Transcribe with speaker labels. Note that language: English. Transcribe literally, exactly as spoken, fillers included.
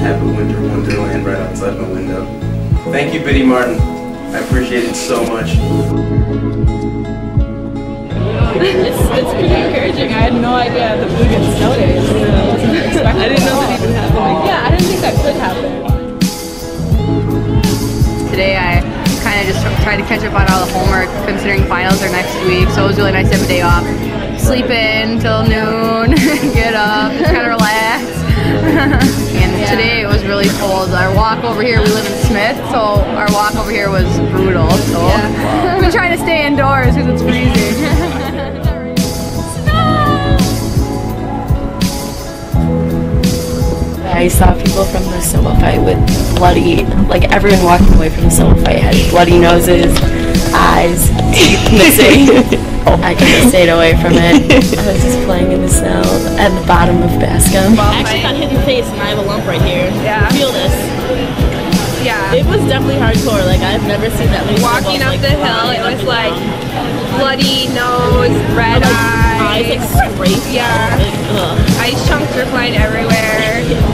Speaker 1: have a winter wonderland right outside my window. Thank you, Biddy Martin. I appreciate it so much.
Speaker 2: It's, it's pretty encouraging. I had no idea the blue gets snow days. I wasn't expecting I didn't know that even happened. Yeah, I didn't think that could happen.
Speaker 3: Today I kind of just tried to catch up on all the homework considering finals are next week, so it was really nice to have a day off. Sleep in till noon, get up, just kind of relax. And yeah. Today it was really cold. Our walk over here, we live in Smith, so our walk over here was brutal. So yeah. We're trying to stay indoors because it's freezing.
Speaker 4: I saw people from the sumo fight with bloody, like everyone walking away from the sumo fight had bloody noses, eyes, teeth missing. I just stayed away from it. I was just playing in the snow at the bottom of Bascom.
Speaker 5: I actually got hit in the face and I have a lump right here.
Speaker 6: Yeah.
Speaker 5: Feel this.
Speaker 6: Yeah.
Speaker 5: It was definitely hardcore. Like I've never seen that many
Speaker 6: Walking up
Speaker 5: like,
Speaker 6: the hill, it was like bloody nose, red
Speaker 5: like,
Speaker 6: eyes.
Speaker 5: Eyes like scraped.
Speaker 6: Yeah.
Speaker 5: Like,
Speaker 6: ice chunks were flying everywhere.